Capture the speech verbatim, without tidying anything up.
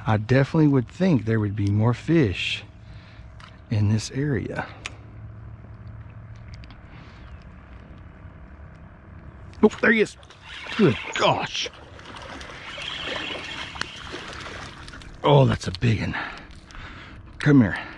I definitely would think there would be more fish in this area. Oh, there he is. Good gosh. Oh, that's a big one. Come here.